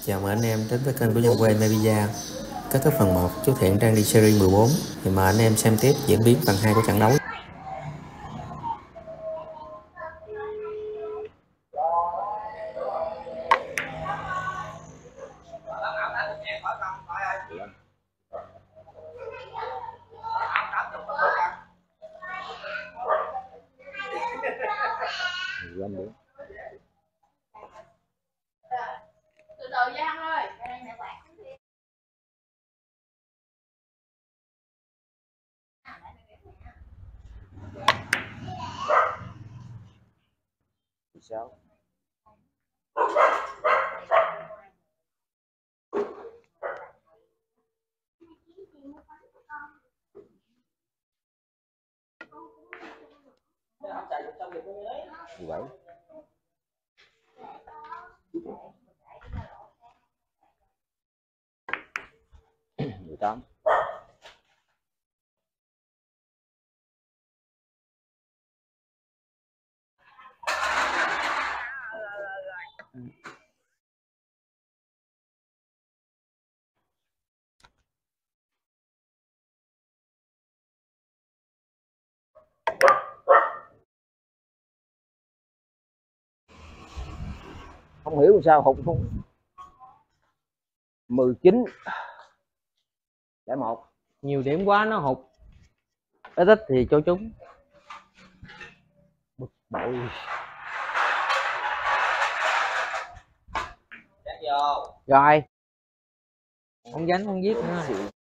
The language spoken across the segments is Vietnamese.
Chào mừng anh em đến với kênh của Nhân Quê Media. Kết thúc phần 1, chú Thiện đang đi series 14 thì mời anh em xem tiếp diễn biến phần 2 của trận đấu. Từ từ Giang ơi, mẹ quạt. Sao? Gì vậy? 18. Không hiểu sao hụt không. 19 để 1. Nhiều điểm quá nó hụt, ít ít thì cho chúng. Bực bội. Rồi không gánh không giết nữa.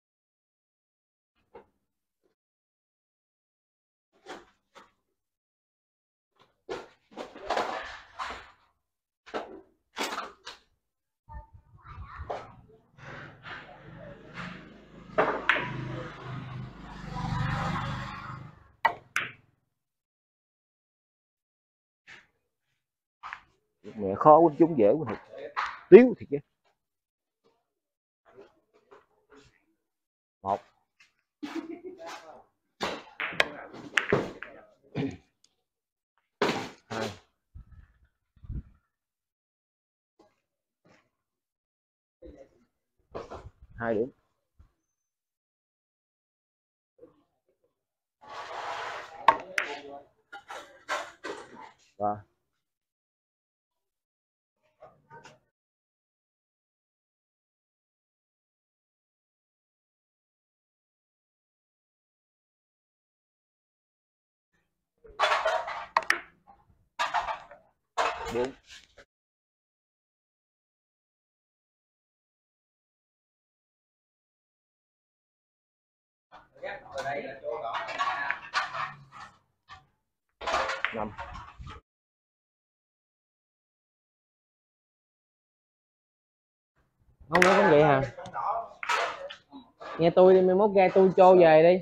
Mẹ khó quýnh chúng dễ quá thật. Tiếu thiệt chứ. 1. 2. 2 điểm. 3. 4. Năm. Không nữa cũng vậy hả? Nghe tôi đi, mai mốt ra tôi cho về đi.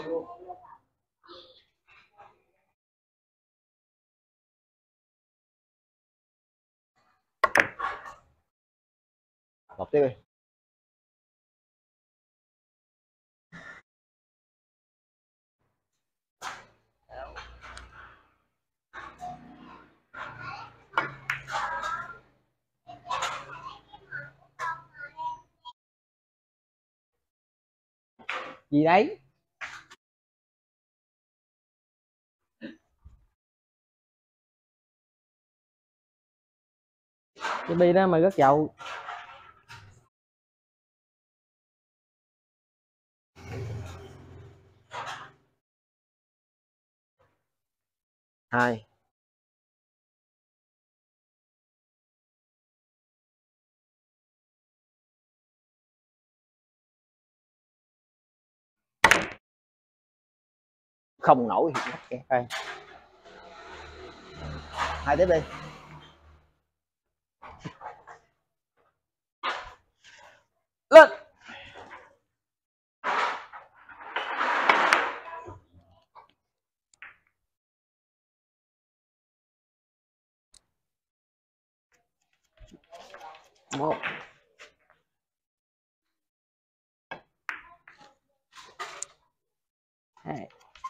Lọc tiếp đi. Gì đấy? Cái bi đó mà rất dầu. Hai. Không nổi. Okay. Hai tiếp đi. Lên. Một. Hai.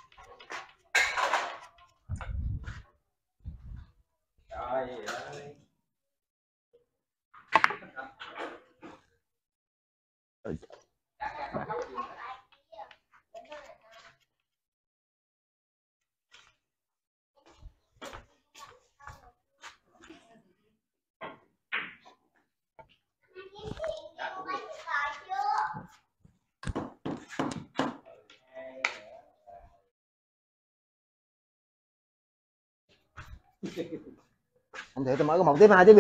Không thể tôi mới có một tiếp hai tiếp đi.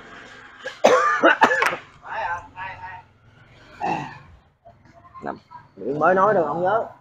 Năm. Miệng mới nói đâu không nhớ.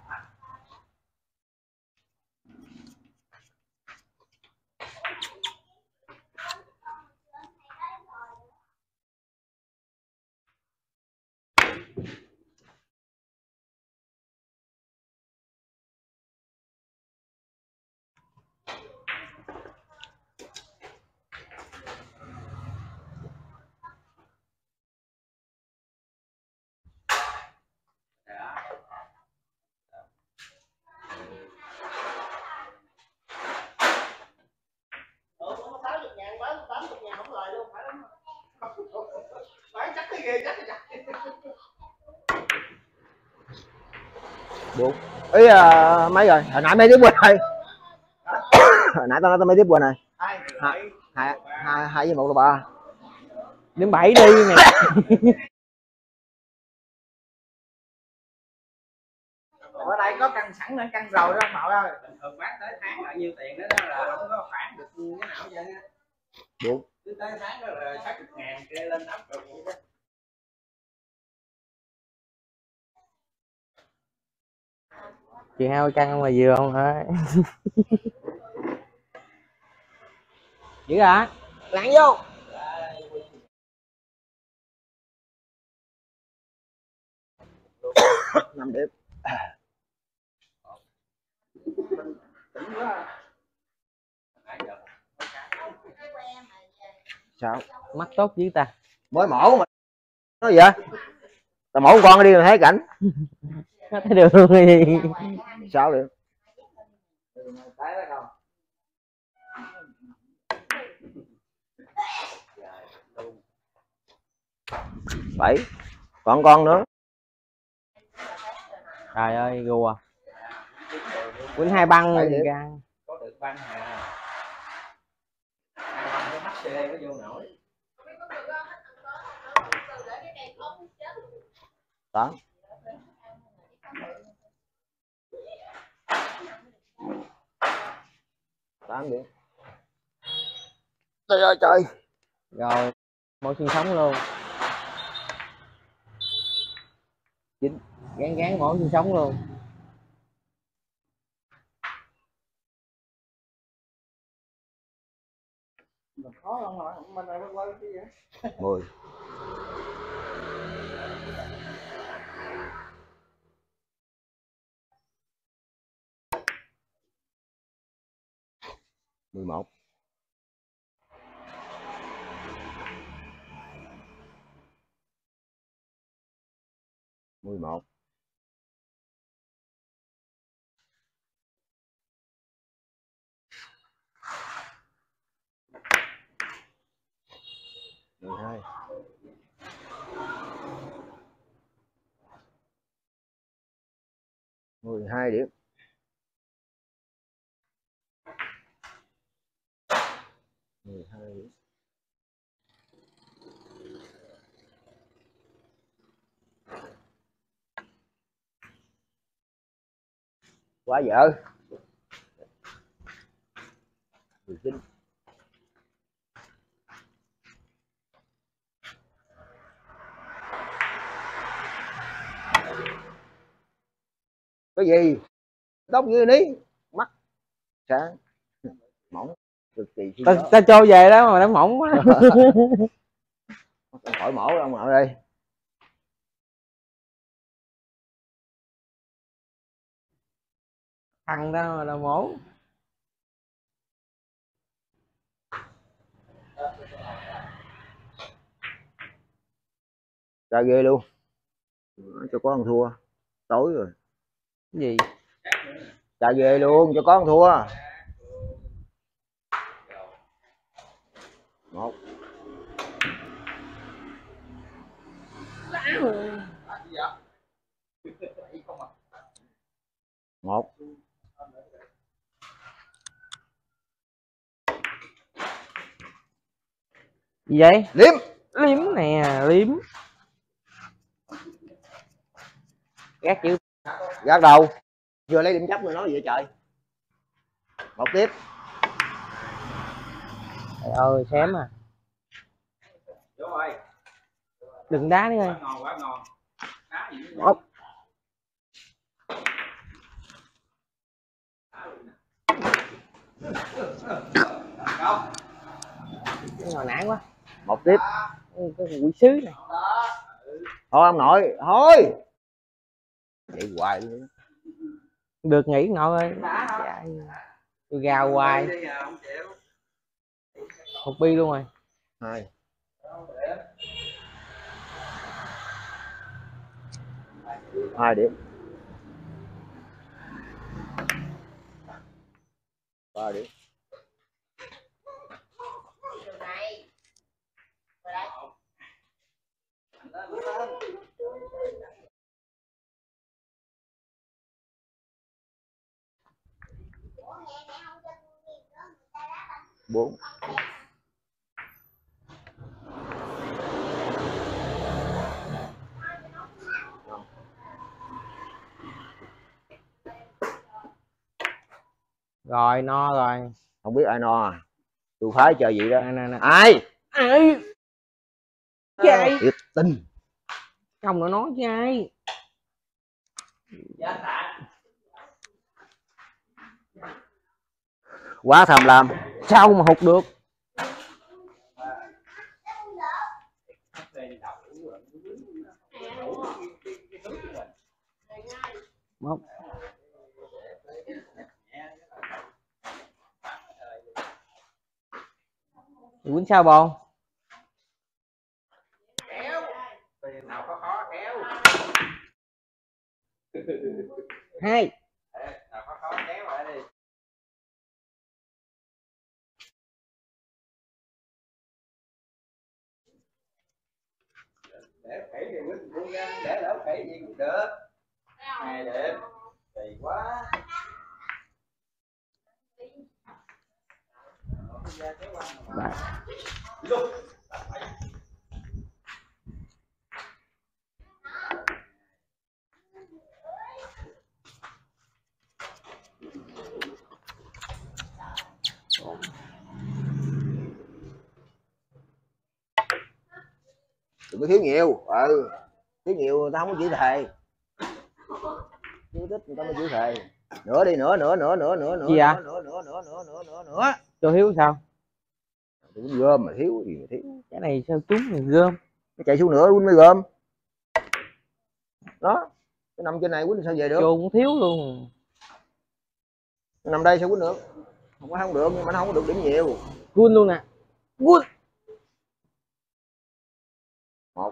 Đúng. Ý mấy rồi? Hồi nãy mấy tiếp quên rồi. Hồi nãy tao nói tao mấy tiếp quên rồi. Hai với một là ba. Đến 7 đi nè. Ở đây có căng sẵn nữa, căng rồi đó ông nội ơi. Bình thường bán tới tháng là nhiêu tiền đó, là không có khoản được cái nào vậy á. Đúng. Cứ tới tháng đó là 60.000 kia lên 80 vậy đó. Chị heo căng mà vừa không hả? Dữ hả? Lặn vô. Năm điểm. Sao? Mắt tốt dữ ta. Mới mổ mà nói gì vậy? Tao mổ con đi rồi thấy cảnh. Nó thấy được luôn gì? Sao được? Bảy. Còn con nữa. Trời ơi rùa. Quýnh 2 băng rồi ra. Có được băng hà. Cái mắt xe nó vô nổi. 8. 8 điểm. Trời ơi trời. Rồi mổ xương sống luôn. 9. Gán mổ xương sống luôn. Khó không rồi, mình này quay cái gì vậy? 10. 11. 11. 12. 12 điểm. 12 điểm. Quá dở. 19. Cái gì tóc như ní mắt sáng mỏng cực kỳ. Ta cho về đó mà nó mỏng quá. Khỏi mổ ông nội đây. Thằng đó mà là mổ. Ra ghê luôn. Cho có ăn thua tối rồi. Cái gì? Ra ghê luôn, cho có ăn thua. 1. 1. Gì vậy? Liếm. Liếm nè, liếm. Gác chữ. Gác đầu. Vừa lấy điểm chấp rồi nói vậy trời. 1 tiếp. Trời ơi, xém à. Đừng đá nữa ơi. 1. Cái ngồi nản quá. 1 tiếp. Cái quỷ sứ này. Thôi ông nội, thôi. Vậy hoài luôn. Được nghỉ nội ơi. Tôi gào hoài. Một bi luôn rồi. 2. 2 điểm. 3 điểm. Bốn. Rồi no rồi. Không biết ai no à? Tôi phái chờ vậy đó. Nè. Ai? Ai? Vậy? Thiệt tình. Không nó nói chứ ai? Quá tham lam. Sao mà hụt được? Một. Quýnh sao bồn? Nào có khó kéo. 2. Nào có khó kéo lại đi. Để khỉ thì quýnh buông ra, để lỡ khỉ gì cũng được. 2 điểm. Kỳ quá. Đừng có thiếu nhiều. Thiếu nhiều người ta không có chữ thề. Thiếu thích người ta mới chữ thề. Nữa đi, nữa. Gì à? Nữa. Cho Hiếu sao? Đừng có gom mà thiếu gì mà thiếu. Cái này sao trúng thì gom. Nó chạy xuống nữa quýnh mới gom. Đó. Cái nằm trên này quýnh sao về được? Cho cũng thiếu luôn. Nằm đây sao quýnh được? Không có không được, nhưng mà nó không có được điểm nhiều. Good luôn nè. Good. Một.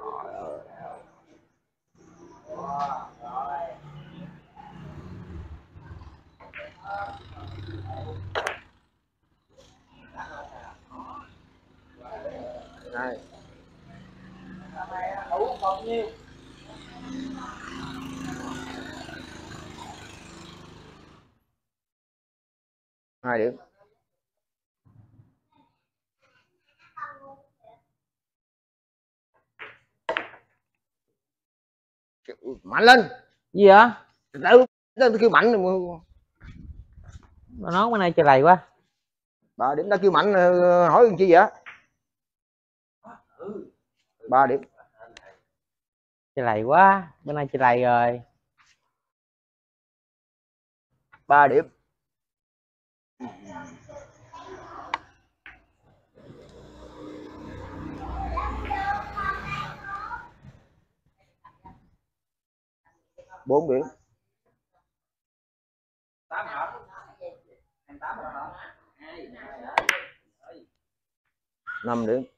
Hai. Đủ còn nhiêu? Hai điểm. Mạnh lên. Gì vậy? Từ kêu mạnh. Nó nói bên này trời lầy quá. 3 điểm. Đã kêu mạnh hỏi chi vậy? 3 điểm. Trời lầy quá, bên này trời lầy rồi. 3 điểm. Bốn điểm. 5 điểm.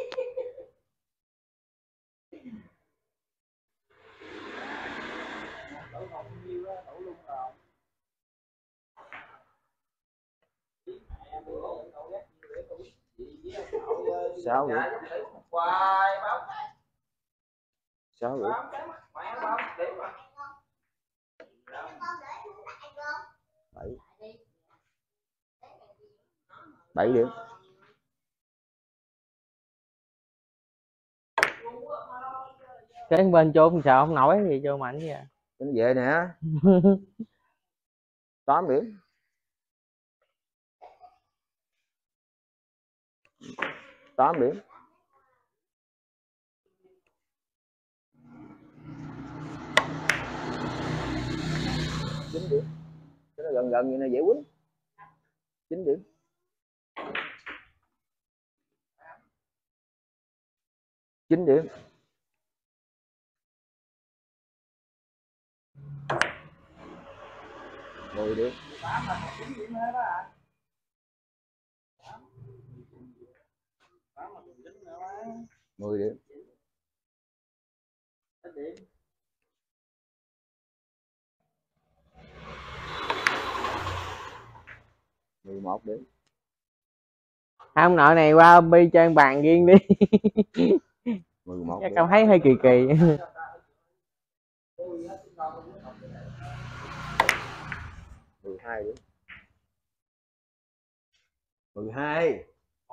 6 điểm. 6 điểm. 7. 7 điểm. Cái bên chôn sợ không nổi gì cho mạnh vậy. Tính về nè. 8 điểm. 8 điểm. 9 điểm. Cái nó gần gần như này dễ quýnh. 9 điểm. 9 điểm. 10 điểm. 10 điểm. 11 điểm. Ông nội này qua bi cho anh bàn riêng đi. 11 chắc điểm. cảm thấy hơi kỳ kỳ. 12 điểm. 12.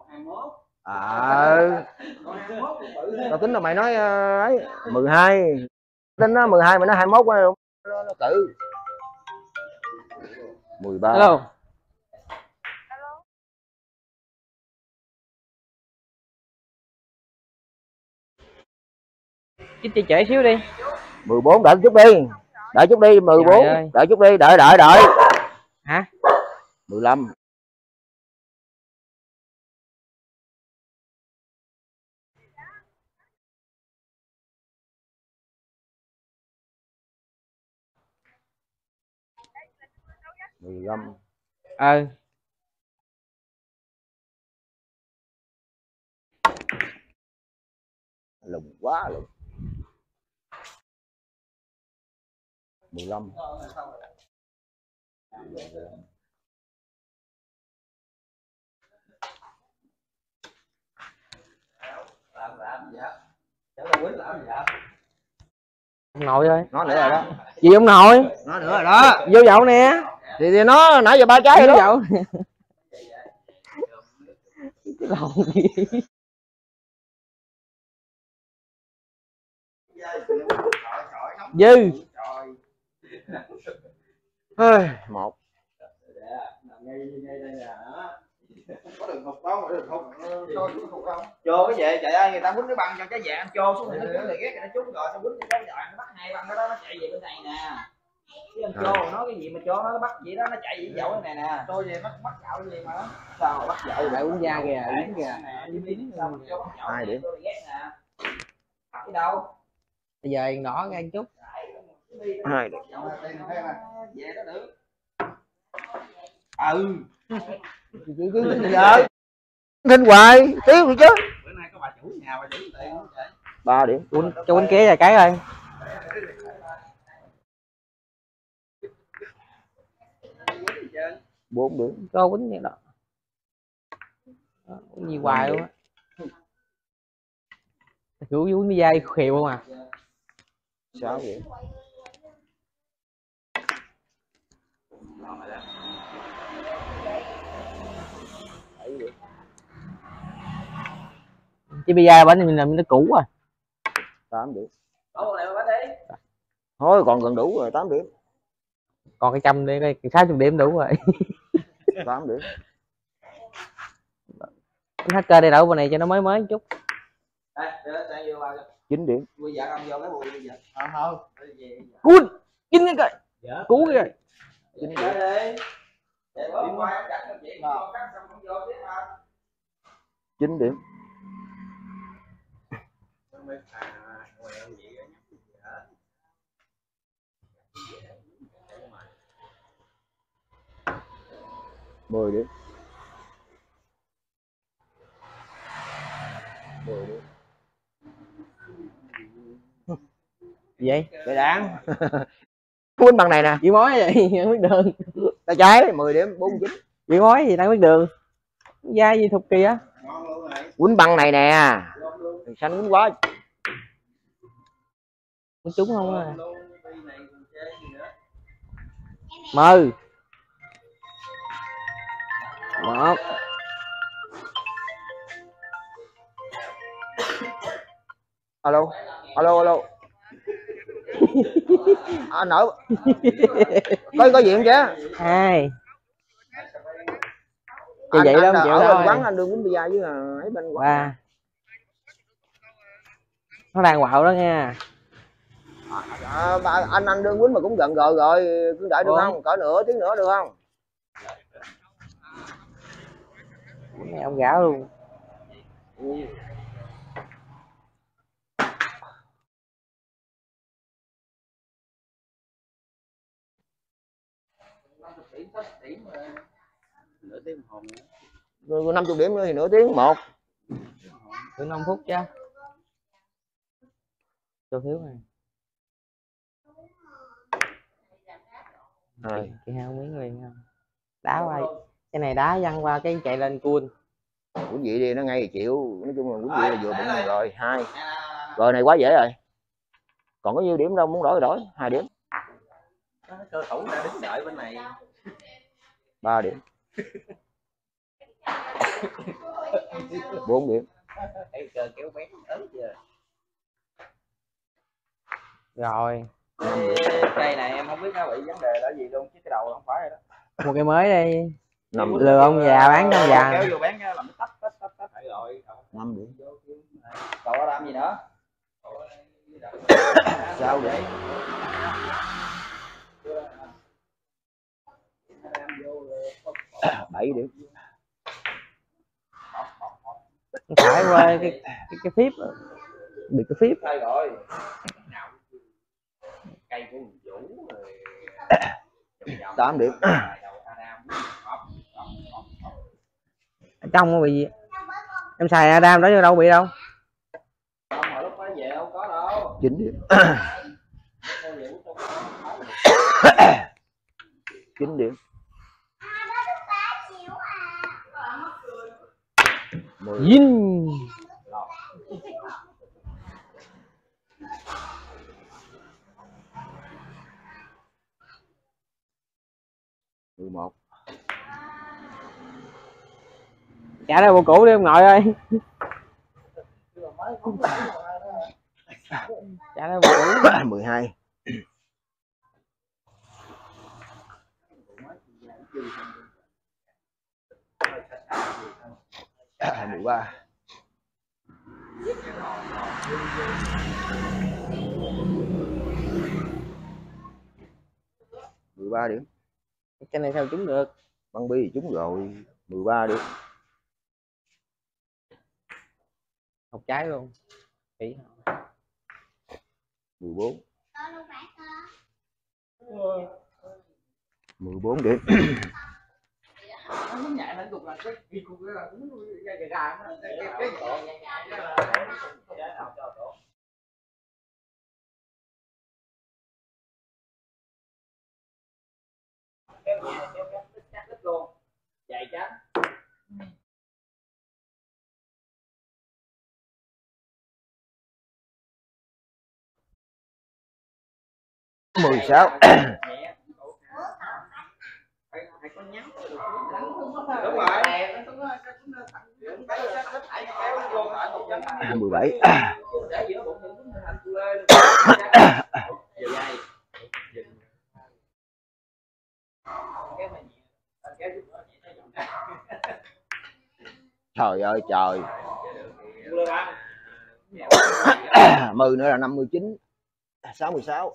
Tao tính là mày nói ấy 12. Tính nó 12 mà nó 21 nó tự. 13. Hello. Chích chị trễ xíu đi. 14 đợi chút đi. Đợi chút đi 14. Đợi chút đi, đợi. Hả? 15. 15. Lùng quá lùng. 15. 'Ông nội ơi. Nó nữa rồi đó. Gì ông nội? Nó nữa rồi đó. Vô dậu nè. Thì nó nãy giờ 3 trái rồi đó. Cái lồn gì? Dư. 1. Có đường hụt đâu, đường hụt chô cái gì trời ơi, người ta quýnh cái băng cho cái dạng chô xuống nó quýnh ghét nó trúng rồi, nó quýnh cái đoạn bắt hai băng đó nó chạy về bên này nè. Chứ anh chô nói cái gì mà chô nó bắt vậy đó, nó chạy về dậu này nè. Chô về bắt dậu gì mà sao bắt dậu Lại uống da kìa, uống kìa. 2 điểm. Cái đâu? Bây giờ đỏ ra chút. 2 điểm. Về đó được. Giờ thinh hoài tiếc gì chứ. Bữa nay có bà chủ nhà bà chủ tiền 3 điểm. Cho quýnh ké vài cái rồi. Bốn điểm. Cho quýnh vậy đó. Quýnh gì hoài luôn á. Chủ quýnh với dây khều không à. 6 điểm. Chứ bây giờ bánh mình làm nó cũ rồi. 8 điểm. Đổ lại bánh đi. Thôi còn gần đủ rồi, 8 điểm. Còn cái trăm đi, cái 600 điểm đủ rồi. 8 điểm. Hacker đây đậu bên này cho nó mới một chút. Đây, để sang vô vào. 9 điểm. Bây giờ ông vô cái bụi bây giờ. Không. Cút. Kín cái coi. Cú cái coi. 9 điểm. Để bớt qua cắt cho chị con cắt xong không vô tiếp mà. 9 điểm. Mười điểm. 10 điểm. Gì vậy? Cái đáng. Quýnh bằng này nè. Gì mối vậy? Không biết đường. Tay trái 10 điểm 49. Gì mối gì đang biết đường. Da gì thục kìa. Quýnh bằng này nè. Xanh quýnh quá. Có trúng không à? Mơ. Một. Alo. Alo. Anh ở có diện chứ. 2. Chị Anh, vậy đó không chịu ở thôi. bên quán anh đương quýnh bia với ấy bên quán. 3. Nó đang quạo đó nha. Anh đương quýnh mà cũng gần rồi cứ đợi được không? Cỡ nửa tiếng nữa được không? Này ông gạo luôn. Nửa tiếng đồng hồ nữa. Rồi 50 điểm nữa thì nửa tiếng một. Từ 5 phút chứ. Cho thiếu này. Rồi. Chị hai miếng liền không? Đá qua. Cái này đá văng qua cái chạy lên cuôn. Quýnh vậy đi nó ngay chịu. Nói chung là quýnh vậy là vừa bụng rồi. 2. Rồi này quá dễ rồi. Còn có nhiêu điểm đâu, muốn đổi thì đổi. 2 điểm. Cơ thủ đã đứng đợi bên này. 3 điểm. 4 điểm. Cơ kéo bén tới chưa. Rồi. Cây này em không biết nó bị vấn đề là gì luôn chứ cái đầu không phải rồi đó. Một cái mới đây. 5 Lừa ông già bán ông già. Kéo vô bán làm nó tách rồi. 5 điểm. Cậu có làm gì nữa? 6 điểm. 7 điểm. Phải qua cái phíp. Bị cái phíp. Đây rồi. Cây của Vũ rồi. 8 điểm. Ở trong nó bị gì? Em xài Adam đó vô đâu bị đâu. Không, hồi lúc đó về đâu có đâu. 9 điểm. 9 điểm. 10. Dinh. 11. Trả ra bộ cũ đi ông ngồi ơi. Trả ra bộ cũ. 12. 13. 13 điểm. Cái này sao trúng được? Băng bi trúng rồi. 13 điểm. Học trái luôn. Kỹ. 14. 14 điểm. là cái cục là cũng gà gà cái luôn chạy trắng 16. Đúng rồi. 17. Trời ơi trời. 10 nữa là 59. 66.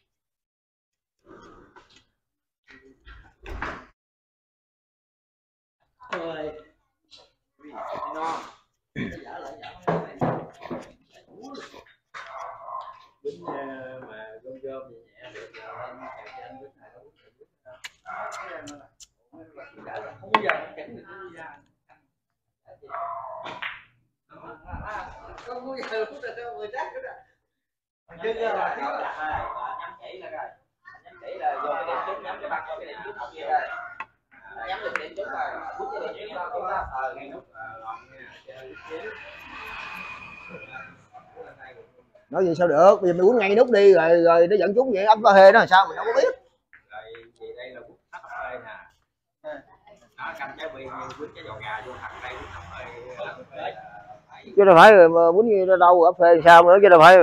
Nói gì sao được, bây giờ mày quýnh ngay nút đi rồi nó dẫn chúng vậy ấp hê đó là sao mình đâu có biết. Rồi vậy đây là quýnh ấp hê nè. Đó canh trái bi quýnh cái giò gà vô thẳng đây quýnh ấp hê. Chứ đâu phải quýnh gì đâu ấp hê sao nữa chứ đâu phải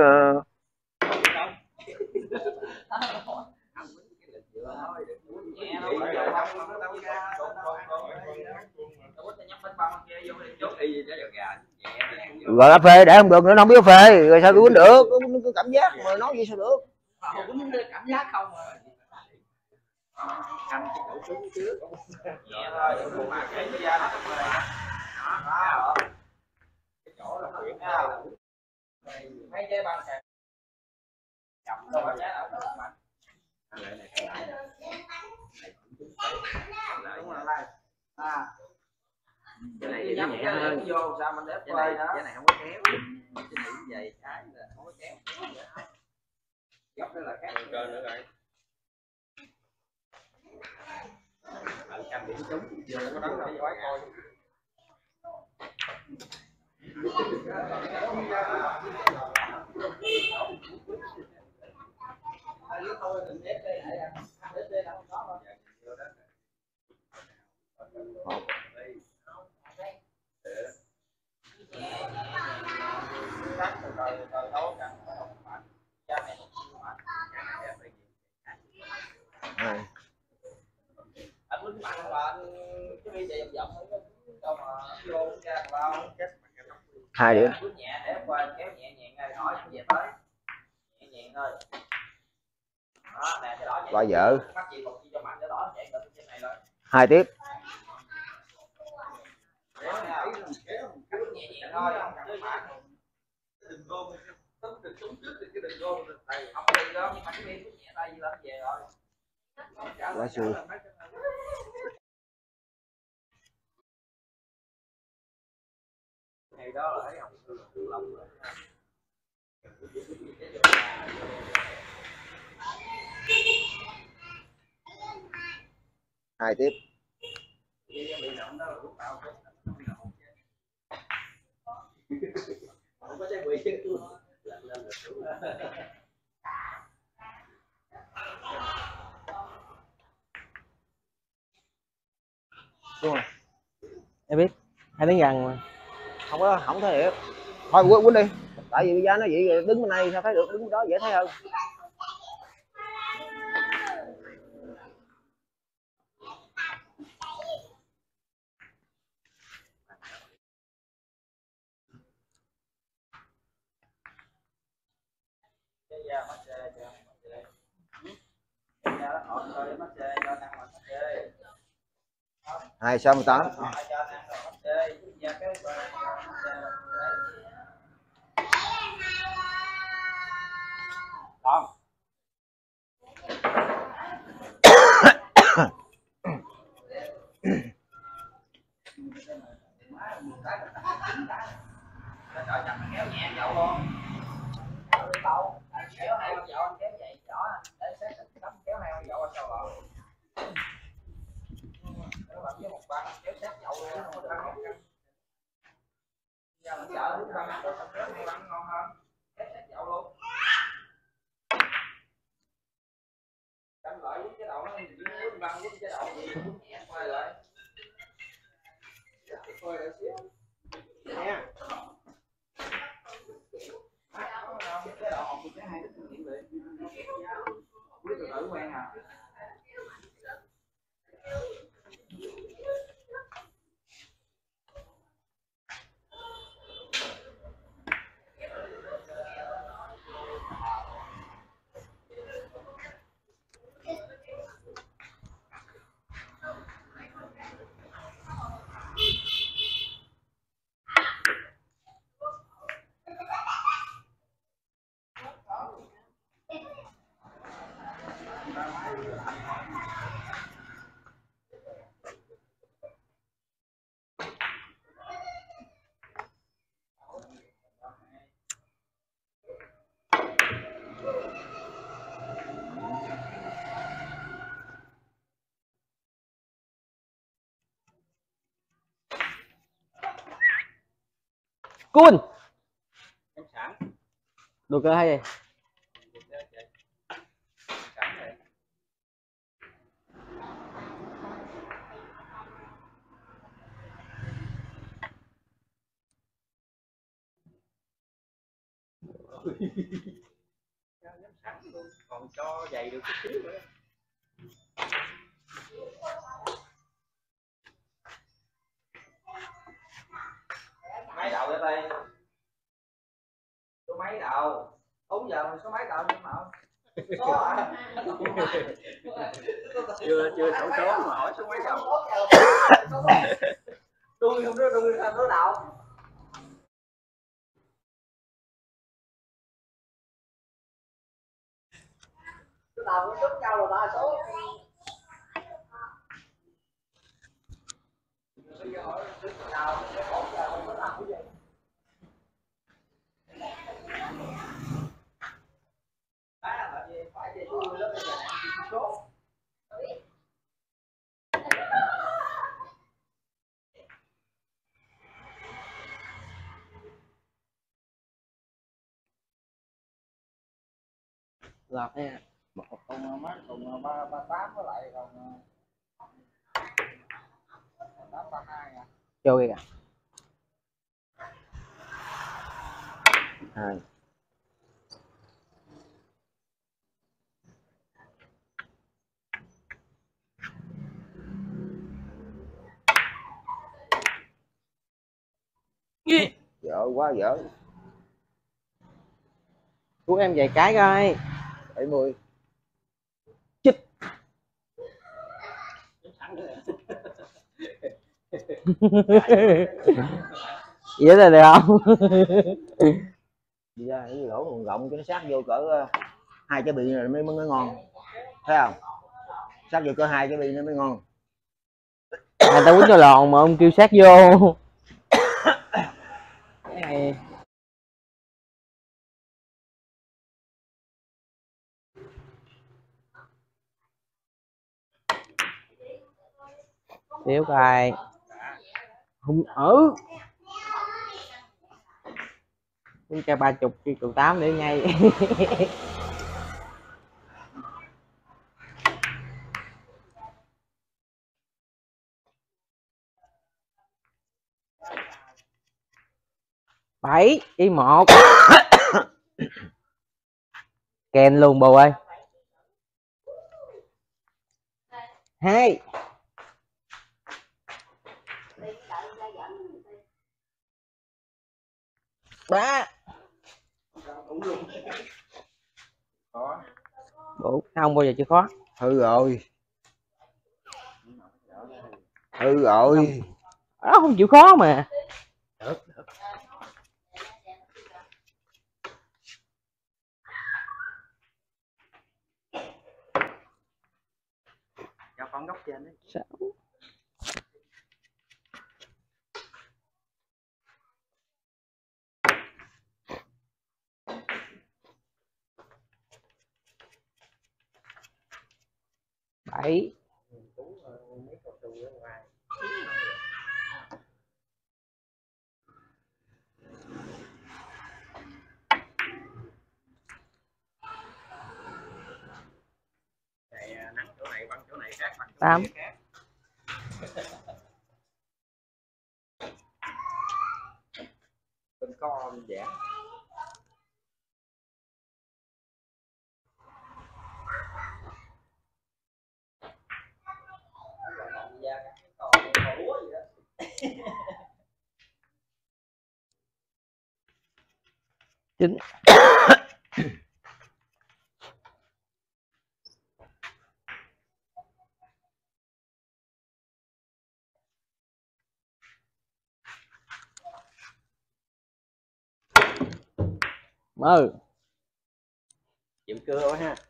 rồi ấp phê để không được nữa, nó không biết ấp phê rồi sao tôi quýnh được, có cảm giác mà nói gì sao được. Cảm giác không rồi. Canh cái chỗ trúng trước. Nhẹ thôi, mà cái da nó không này. Đó. Cái chỗ là quyển nào. Mấy trái băng kìa. Chậm đâu mà trái ở đó mạnh. Lại này. Đúng rồi đây. Cái này nó nhẹ hơn. Vô sao mình ép quay đó. Cái này không có kéo. Cái này vậy trái là không có kéo. Góc đó là khác. Cơ nữa rồi. Canh điểm trúng chưa có đánh cái quái coi. Hai điểm. Qua vợ. 2 tiếp. Quá xui. Ngày đó là thấy ông tự lòng rồi. 2 tiếp. Đúng rồi. Em biết 2 tiếng gần mà Không thấy được. Thôi quýnh đi. Tại vì giá nó vậy đứng bên này sao thấy được, đứng bên đó dễ thấy hơn. Hai 68. Trời chặt kéo nhẹ dậu luôn. Đâu, kéo hai con dậu anh kéo vậy rõ để xét tấm kéo hai con dậu anh sao rồi. Nó làm với một băng kéo xét dậu luôn không có băng. Giờ mình chở đúng băng rồi kéo hai băng ngon hơn. Kéo xét dậu luôn. Đánh lại quýnh cái đầu nó đi quýnh băng quýnh cái đầu gì nhẹ quay lại. Quay lại xíu. Nè. Cái đầu học cái hai đứa kinh nghiệm vậy. Biết từ từ quen à. Cun Em sẵn. đồ cơ hay gì Sẵn rồi. Sẵn luôn. Còn cho giày được chút xíu nữa. Máy đầu ra đây. Số máy đầu. 4 giờ số máy đầu nhưng mà số à. chưa số mà hỏi số máy đầu. Tôi không tôi số đầu. Số đầu nó chút nhau rồi ta số. Bây giờ hỏi số đầu cái 4 giờ không có làm cái gì. Phải về tôi lớp bây giờ này số. lọt nha Một con mắt còn 38 với lại còn 832 à. vô kìa Hai. Dở quá dở. của em vài cái coi 70. chích vậy là được không Đi ra cái lỗ còn rộng cho nó sát vô cỡ 2 trái bị rồi mới ngon, thấy không? Sát vô cỡ 2 trái bị nó mới ngon. người ta quýnh cho lòn mà ông kêu sát vô này. Xíu coi không ở cũng cho 30 triệu 8 để ngay bảy y 1 kèn luôn bồ ơi. 2 3 4 không bao giờ chưa khó. Hư rồi. Hư rồi. Đó không chịu khó mà. Được. Cho con góc trên đấy. 6 7. Nắng chỗ này bằng chỗ này khác, bằng chỗ 8. kia khác. Bên con giảng Chín. Mơ. chịu cưa quá ha.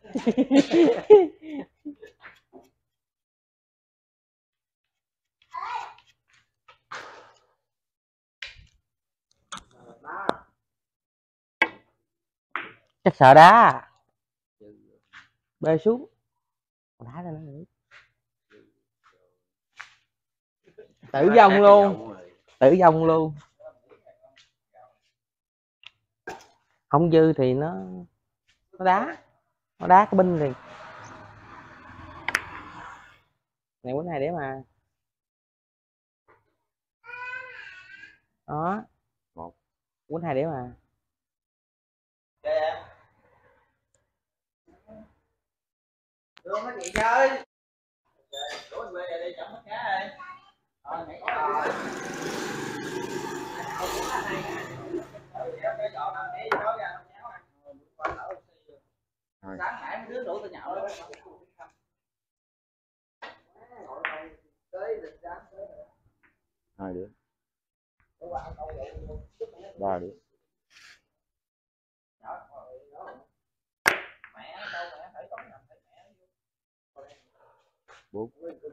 Chắc sợ đá. Bê xuống. Đá ra nó nữa. Tử vong luôn. Tử vong luôn. Không dư thì nó đá. Nó đá cái binh thì. Này quýnh 2 để mà. Đó. 1. Quýnh 2 để mà. Đưa mấy chị chơi. Đổ anh về đi chậm mất cá đi. Rồi nhảy rồi. Sáng nãy mấy đứa đủ tao nhậu đó. 2 đứa. 3 đứa. Mẹ đâu mẹ thấy có nằm thấy mẹ. 4.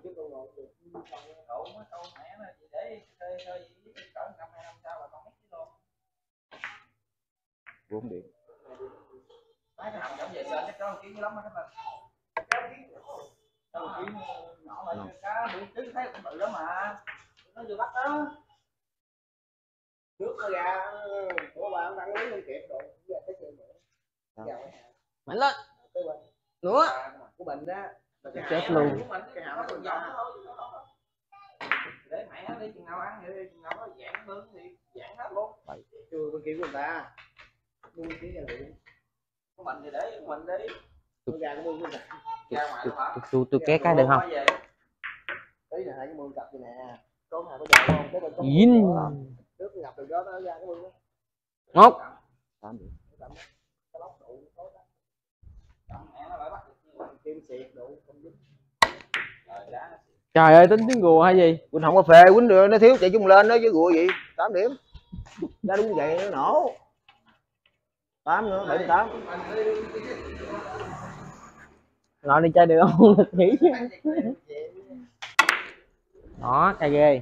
Cậu mới câu mẹ nó gì để chơi gì cỡ 1 năm 2 năm sau là con mất luôn. 4 điểm. Mấy cái nằm giống vậy sao chắc có kiến lắm á các bạn. Đâu kiến nhỏ lại cá đủ trứng thấy cũng bự lắm mà. Nó vừa bắt đó. Nước nó ra của bạn đang lấy lên kịp rồi. Giờ cái chuyện nữa. Mạnh lên. Nữa. Của mình đó. Chết luôn. Cái hào nó còn giòn thôi. Để mẹ nó đi chừng nào ăn thì chừng nào nó giãn bướng thì giãn hết luôn. Chưa bên kia của người ta. Bên kia là luyện. Của mình thì để của mình đi. Tôi ra cái mương của người ta. Ra ngoài hả? Tôi ké cái được không? Tí là hai cái mương cặp vậy nè. Có nào có giờ không? Cái bên có Dính. trước gặp từ đó nó ra cái mương đó. 1. 8 điểm. Cái lóc đủ tốt đó. Mẹ nó lại bắt được kim xịt đủ không dính. Rồi đá. Trời ơi tính tiếng gùa hay gì? Quýnh không có phê, quýnh được nó thiếu chạy chung lên đó chứ gùa gì. 8 điểm. Ra đúng vậy nó nổ. 8 nữa, 7 8. Nói đi chơi được không? Nghỉ. Đó, cay ghê.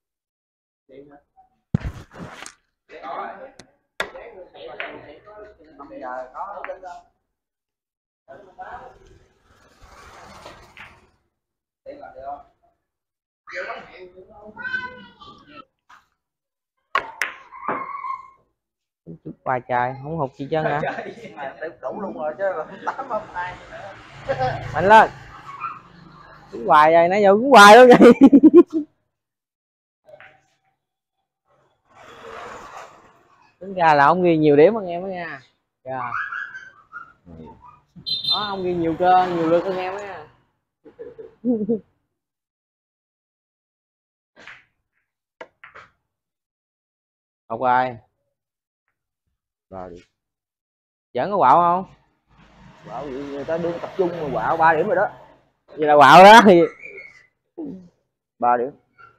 Giờ có tiền là được không? Chút qua trời, không hụt gì chân hả? Đủ luôn rồi chứ 8 không ai. Mạnh lên. Cứ hoài rồi, nãy giờ cũng hoài luôn vậy. Tính ra là ông ghi nhiều điểm hơn em đó nha. Dạ. Đó, ông ghi nhiều cơ, nhiều lượt hơn em đó nha. Học rồi. 3 điểm. Vẫn có quạo không? Quạo gì người ta đương tập trung mà quạo 3 điểm rồi đó. Vậy là quạo đó thì 3 điểm.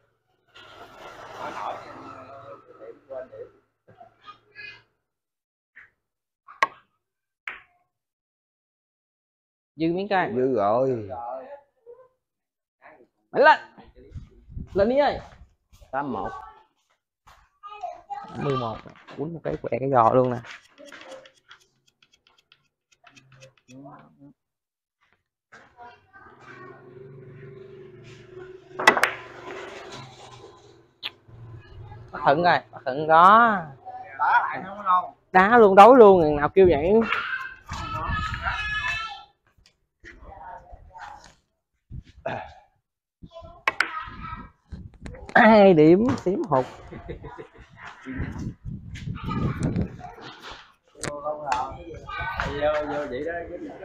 dư miếng coi. Dư rồi. Mạnh lên. Lên đi ơi. 81. 11. Quýnh một cái quẹ cái giò luôn nè. Bắt Thuận rồi, bắt Thuận đó. Đá lại không không? Đá luôn, đối luôn, người nào kêu vậy. 2 điểm xém hụt. Vô vậy đó.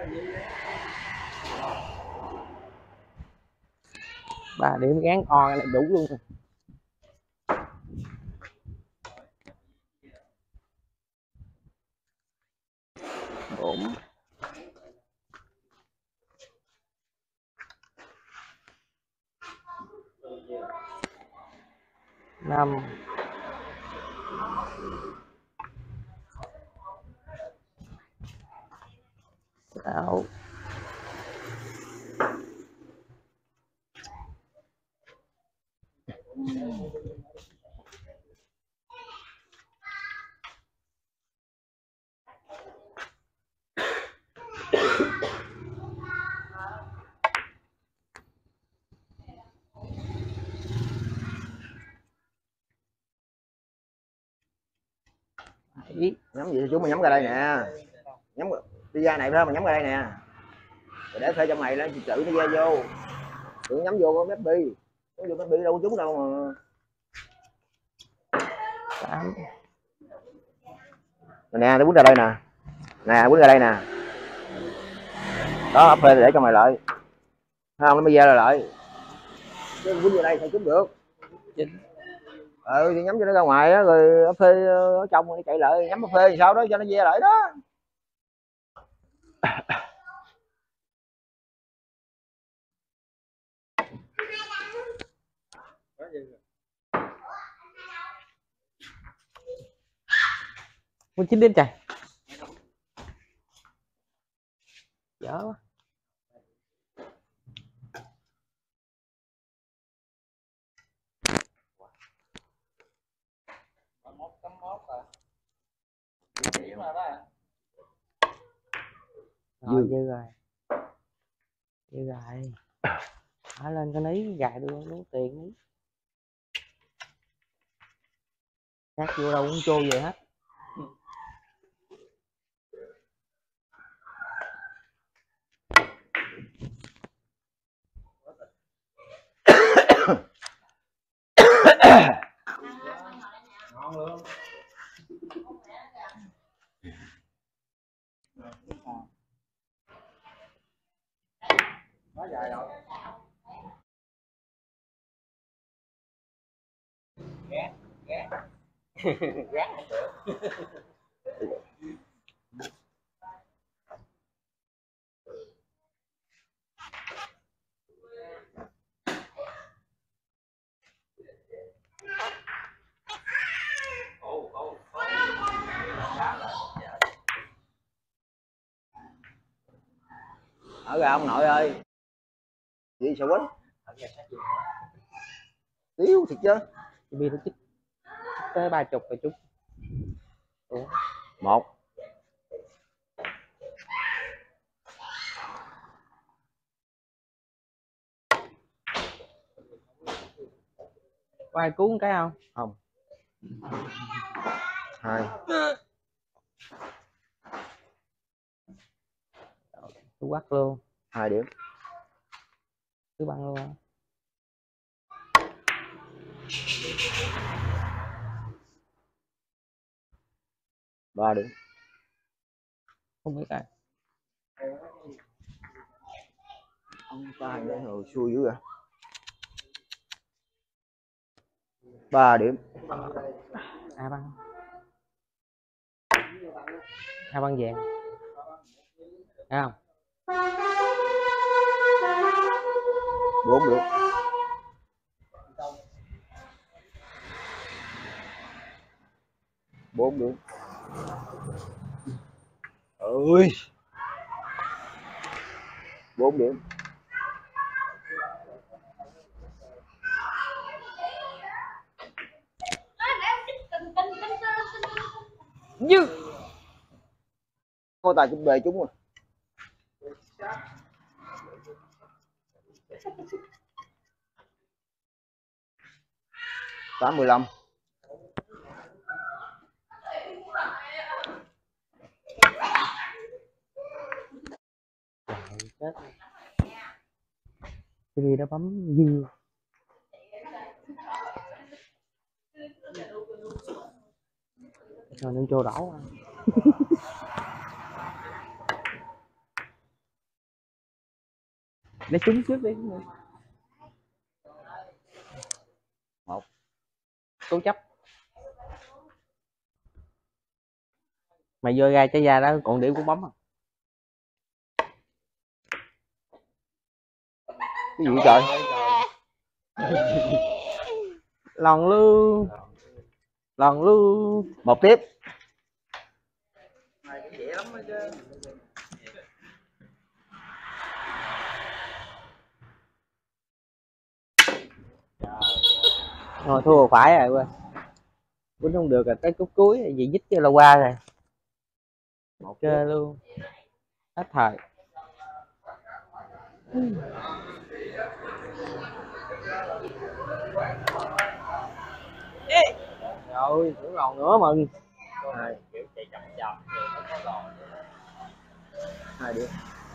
3 điểm gán on là đủ luôn. Bốn. 5. 6. 7. Nhắm gì chú mà nhắm ra đây nè, nhắm đi ra này phải không, mà nhắm ra đây nè, rồi để phê trong này nó chữ nó ra vô, đừng nhắm vô có mép bi, nhắm vô mép bi đâu có trúng đâu mà. 8. Nè tôi quýnh ra đây nè, nè quýnh ra đây nè, đó ấp phê để trong này lại, không nó mới ra lại, chứ quýnh vô đây sao trúng được. 9. Thì nhắm cho nó ra ngoài á, rồi ấp phê ở trong nó chạy lại, nhắm ấp phê thì sao đó cho nó ve lại đó. Muốn 9 điểm trời. Dở quá. Rồi dư rồi. Dư rồi. Thả lên cái ní gài đưa đúng tiền ní. Chắc vô đâu cũng trôi về hết. Ngon luôn. Quá dài rồi. Gán, gán. Gán không được. Ở ra ông nội ơi, gì sao quýnh tiếu thiệt chứ. Bi nó chích tới 30 rồi chút. Ủa? 1. Có ai cứu một cái không? Không. 2. Tôi quắt luôn. 2 điểm. Cứ băng luôn. 3 điểm. Không biết ai. Ông tay để hồi xui dữ à. 3 điểm. Ai băng? Ai băng vàng? Thấy không? 4 điểm. 4 điểm. Ơi. 4 điểm. Dư. Có tài cũng bề chúng rồi. 85. chết TV đã bấm dư rồi nên trô đỏ quá. Lấy súng trước đi. Một. Cố chấp. Mày vô ra trái da đó còn điểm cũng bấm à. Cái gì trời? Lòn lưu. Lòn lưu. Một tiếp. Này cũng dễ lắm đó chứ. Thôi thua phải rồi quên. Quýnh không được rồi tới cúp cuối gì dít cho là qua rồi. Một Chơi luôn. Hết thời. Rồi, cũng còn nữa mừng. hai. Kiểu chạy chậm chậm rồi nó có lòn. 2 điểm.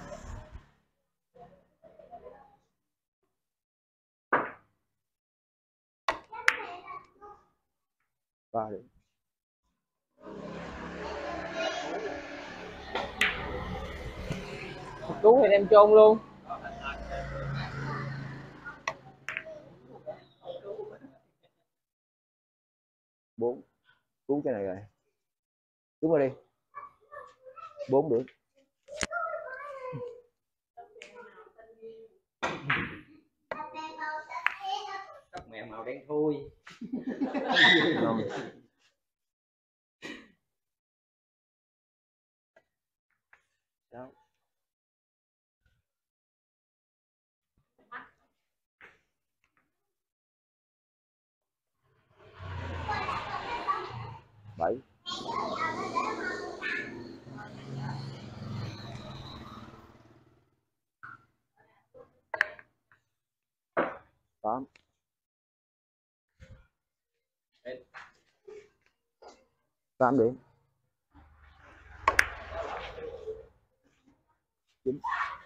Ba điểm. Cứu thì đem chôn luôn. Bốn. Cứu cái này rồi. Cứu vào đi. 4 điểm. Tóc mẹ màu đen thui. 5. 6. 7. 8. 8 điểm. 9.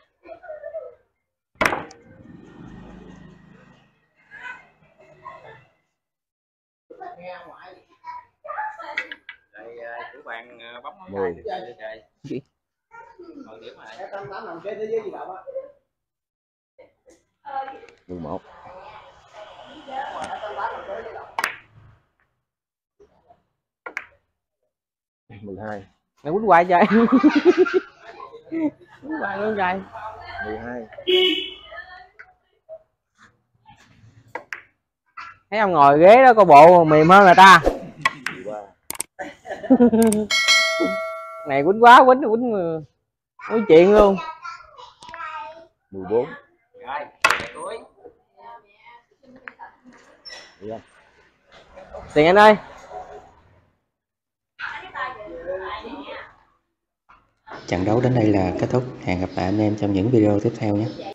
Đây chủ bàn bấm ngón 10. tay đi trời. Còn điểm này. 11. 12. Mày quýnh hoài chơi. Quýnh hoài luôn trời. 12. Thấy ông ngồi ghế đó coi bộ mềm hơn người ta. 13. Này quýnh quá quýnh chuyện luôn. 14. Rồi, cuối. Tiền anh ơi. Trận đấu đến đây là kết thúc. Hẹn gặp lại anh em trong những video tiếp theo nhé.